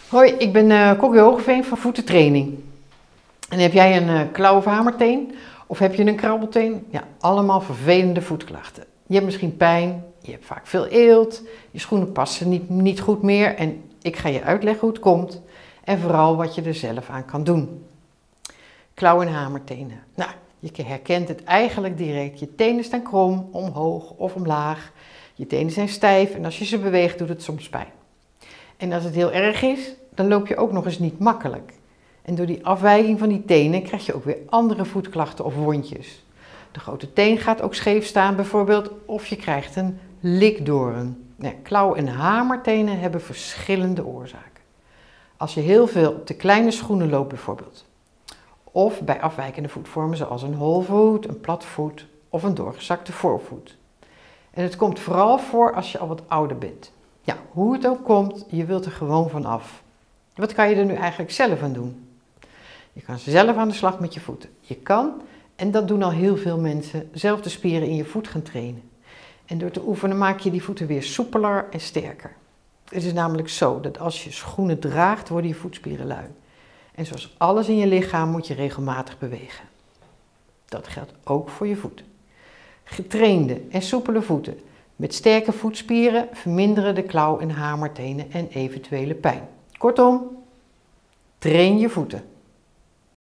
Hoi, ik ben Kokkie Hogeveen van Voetentraining. En heb jij een klauw- of hamerteen? Of heb je een krabbelteen? Ja, allemaal vervelende voetklachten. Je hebt misschien pijn, je hebt vaak veel eelt, je schoenen passen niet goed meer en ik ga je uitleggen hoe het komt en vooral wat je er zelf aan kan doen. Klauw- en hamertenen. Nou, je herkent het eigenlijk direct. Je tenen staan krom, omhoog of omlaag. Je tenen zijn stijf en als je ze beweegt doet het soms pijn. En als het heel erg is, dan loop je ook nog eens niet makkelijk. En door die afwijking van die tenen krijg je ook weer andere voetklachten of wondjes. De grote teen gaat ook scheef staan bijvoorbeeld, of je krijgt een likdoorn. Klauw- en hamertenen hebben verschillende oorzaken. Als je heel veel op de kleine schoenen loopt bijvoorbeeld, of bij afwijkende voetvormen zoals een holvoet, een platvoet of een doorgezakte voorvoet. En het komt vooral voor als je al wat ouder bent. Ja, hoe het ook komt, je wilt er gewoon van af. Wat kan je er nu eigenlijk zelf aan doen? Je kan zelf aan de slag met je voeten. Je kan, en dat doen al heel veel mensen, zelf de spieren in je voet gaan trainen. En door te oefenen maak je die voeten weer soepeler en sterker. Het is namelijk zo dat als je schoenen draagt, worden je voetspieren lui. En zoals alles in je lichaam moet je regelmatig bewegen. Dat geldt ook voor je voeten. Getrainde en soepele voeten met sterke voetspieren verminderen de klauw- en hamertenen en eventuele pijn. Kortom, train je voeten.